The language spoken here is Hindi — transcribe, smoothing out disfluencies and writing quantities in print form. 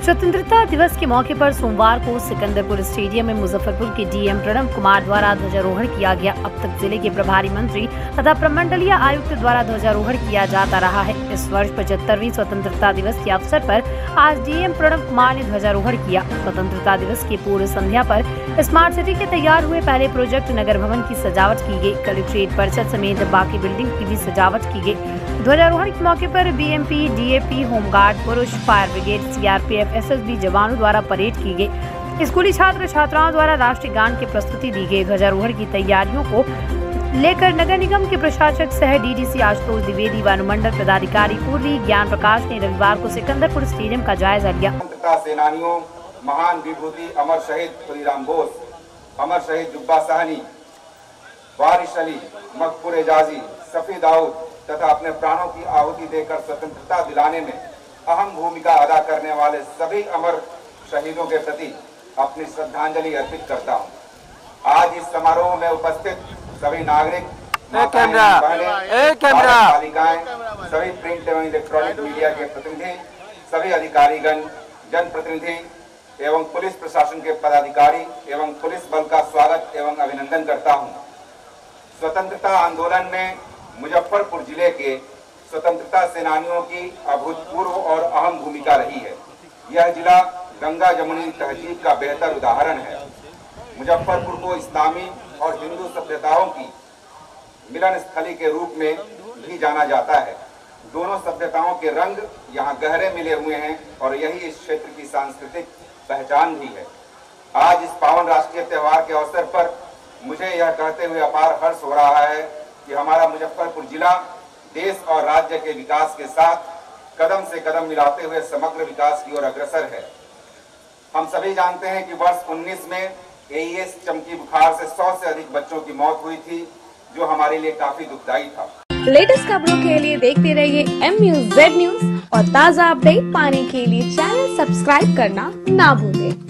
स्वतंत्रता दिवस के मौके पर सोमवार को सिकंदरपुर स्टेडियम में मुजफ्फरपुर के डीएम प्रणव कुमार द्वारा ध्वजारोहण किया गया। अब तक जिले के प्रभारी मंत्री तथा प्रमंडलीय आयुक्त द्वारा ध्वजारोहण किया जाता रहा है। इस वर्ष 75वीं स्वतंत्रता दिवस के अवसर पर आज डीएम प्रणव कुमार ने ध्वजारोहण किया। स्वतंत्रता दिवस की पूर्व संध्या पर स्मार्ट सिटी के तैयार हुए पहले प्रोजेक्ट नगर भवन की सजावट की गई। कलेक्ट्रेट परिसर समेत बाकी बिल्डिंग की भी सजावट की गई। ध्वजारोहण के मौके पर बीएमपी, डीएपी, होमगार्ड, पुरुष फायर ब्रिगेड, सीआरपीएफ, एसएसबी जवानों द्वारा परेड की गई। स्कूली छात्र छात्राओं द्वारा राष्ट्रीय गान की प्रस्तुति दी गई। ध्वजारोहण की तैयारियों को लेकर नगर निगम के प्रशासक सह डीडीसी आशुतोष द्विवेदी व अनुमंडल पदाधिकारी पूर्वी ज्ञान प्रकाश ने रविवार को सिकंदरपुर स्टेडियम का जायजा लिया। स्वतंत्रता सेनानियों, महान विभूति अमर शहीद खुदीराम बोस, अमर शहीद जुब्बा साहनी, वारिस अली, मकबूल एजाजी, सफी दाऊद तथा अपने प्राणों की आहुति देकर स्वतंत्रता दिलाने में अहम भूमिका अदा करने वाले सभी अमर शहीदों के प्रति अपनी श्रद्धांजलि अर्पित करता हूं। आज इस समारोह में उपस्थित सभी नागरिक, बालिकाएं, सभी प्रिंट एवं इलेक्ट्रॉनिक मीडिया के प्रतिनिधि, सभी अधिकारीगण, जनप्रतिनिधि एवं पुलिस प्रशासन के पदाधिकारी एवं पुलिस बल का स्वागत एवं अभिनंदन करता हूं। स्वतंत्रता आंदोलन में मुजफ्फरपुर जिले के स्वतंत्रता सेनानियों की अभूतपूर्व और अहम भूमिका रही है। यह जिला गंगा जमुनी तहजीब का बेहतर उदाहरण है। मुजफ्फरपुर को इस्लामी और हिंदू सभ्यताओं की मिलन स्थली के रूप में भी जाना जाता है। दोनों सभ्यताओं के रंग यहाँ गहरे मिले हुए हैं और यही इस क्षेत्र की सांस्कृतिक पहचान भी है। आज इस पावन राष्ट्रीय त्योहार के अवसर पर मुझे यह कहते हुए अपार हर्ष हो रहा है कि हमारा मुजफ्फरपुर जिला देश और राज्य के विकास के साथ कदम से कदम मिलाते हुए समग्र विकास की ओर अग्रसर है। हम सभी जानते हैं कि वर्ष 19 में एईएस चमकी बुखार से 100 से अधिक बच्चों की मौत हुई थी, जो हमारे लिए काफी दुखदायी था। लेटेस्ट खबरों के लिए देखते रहिए MUZ न्यूज और ताज़ा अपडेट पाने के लिए चैनल सब्सक्राइब करना ना भूलें।